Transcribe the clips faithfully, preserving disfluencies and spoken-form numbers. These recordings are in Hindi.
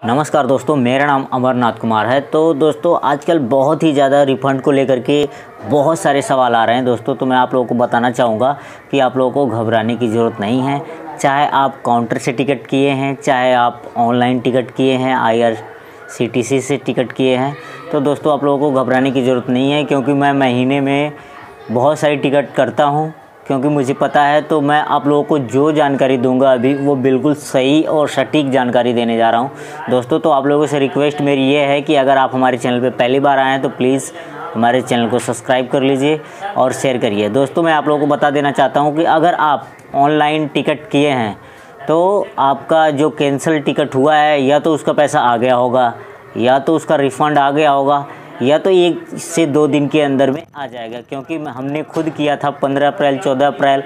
नमस्कार दोस्तों, मेरा नाम अमरनाथ कुमार है। तो दोस्तों आजकल बहुत ही ज़्यादा रिफ़ंड को लेकर के बहुत सारे सवाल आ रहे हैं दोस्तों। तो मैं आप लोगों को बताना चाहूँगा कि आप लोगों को घबराने की ज़रूरत नहीं है। चाहे आप काउंटर से टिकट किए हैं, चाहे आप ऑनलाइन टिकट किए हैं, I R C T C से टिकट किए हैं, तो दोस्तों आप लोगों को घबराने की ज़रूरत नहीं है, क्योंकि मैं महीने में बहुत सारी टिकट करता हूँ, क्योंकि मुझे पता है। तो मैं आप लोगों को जो जानकारी दूंगा अभी वो बिल्कुल सही और सटीक जानकारी देने जा रहा हूं दोस्तों। तो आप लोगों से रिक्वेस्ट मेरी ये है कि अगर आप हमारे चैनल पे पहली बार आए हैं तो प्लीज़ हमारे चैनल को सब्सक्राइब कर लीजिए और शेयर करिए। दोस्तों मैं आप लोगों को बता देना चाहता हूं कि अगर आप ऑनलाइन टिकट किए हैं तो आपका जो कैंसिल टिकट हुआ है, या तो उसका पैसा आ गया होगा, या तो उसका रिफ़ंड आ गया होगा, या तो एक से दो दिन के अंदर में आ जाएगा। क्योंकि हमने खुद किया था पंद्रह अप्रैल चौदह अप्रैल,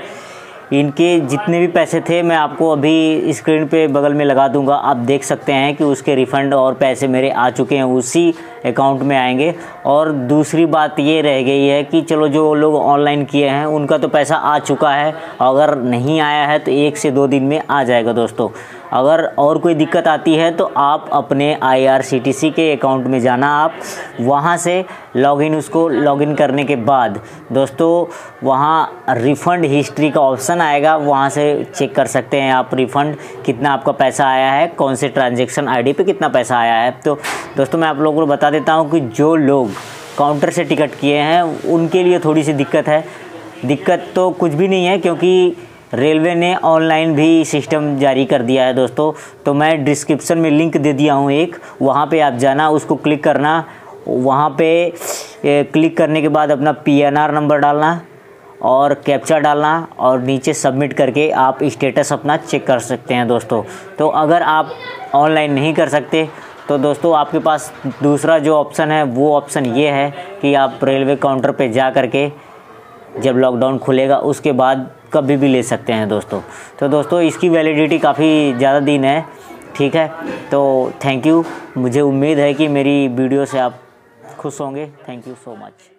इनके जितने भी पैसे थे मैं आपको अभी स्क्रीन पे बगल में लगा दूंगा, आप देख सकते हैं कि उसके रिफ़ंड और पैसे मेरे आ चुके हैं, उसी अकाउंट में आएंगे। और दूसरी बात ये रह गई है कि चलो जो लोग ऑनलाइन किए हैं उनका तो पैसा आ चुका है, अगर नहीं आया है तो एक से दो दिन में आ जाएगा दोस्तों। अगर और कोई दिक्कत आती है तो आप अपने I R C T C के अकाउंट में जाना, आप वहाँ से लॉगिन उसको लॉगिन करने के बाद दोस्तों वहाँ रिफ़ंड हिस्ट्री का ऑप्शन आएगा, वहाँ से चेक कर सकते हैं आप रिफ़ंड कितना आपका पैसा आया है, कौन से ट्रांजैक्शन आईडी पे कितना पैसा आया है। तो दोस्तों मैं आप लोगों को बता देता हूँ कि जो लोग काउंटर से टिकट किए हैं उनके लिए थोड़ी सी दिक्कत है। दिक्कत तो कुछ भी नहीं है, क्योंकि रेलवे ने ऑनलाइन भी सिस्टम जारी कर दिया है दोस्तों। तो मैं डिस्क्रिप्शन में लिंक दे दिया हूँ एक, वहाँ पे आप जाना, उसको क्लिक करना, वहाँ पे क्लिक करने के बाद अपना पी एन आर नंबर डालना और कैप्चा डालना, और नीचे सबमिट करके आप स्टेटस अपना चेक कर सकते हैं दोस्तों। तो अगर आप ऑनलाइन नहीं कर सकते तो दोस्तों आपके पास दूसरा जो ऑप्शन है वो ऑप्शन ये है कि आप रेलवे काउंटर पे जा करके जब लॉकडाउन खुलेगा उसके बाद कभी भी ले सकते हैं दोस्तों। तो दोस्तों इसकी वैलिडिटी काफ़ी ज़्यादा दिन है, ठीक है। तो थैंक यू, मुझे उम्मीद है कि मेरी वीडियो से आप खुश होंगे। Thank you so much.